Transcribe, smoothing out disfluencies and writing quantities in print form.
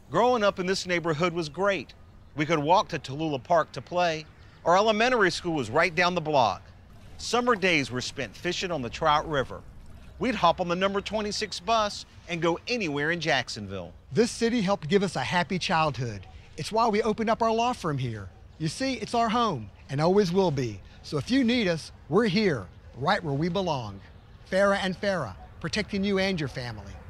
Growing up in this neighborhood was great. We could walk to Tallulah Park to play. Our elementary school was right down the block. Summer days were spent fishing on the Trout River. We'd hop on the number 26 bus and go anywhere in Jacksonville. This city helped give us a happy childhood. It's why we opened up our law firm here. You see, it's our home and always will be. So if you need us, we're here, right where we belong. Farah and Farah, protecting you and your family.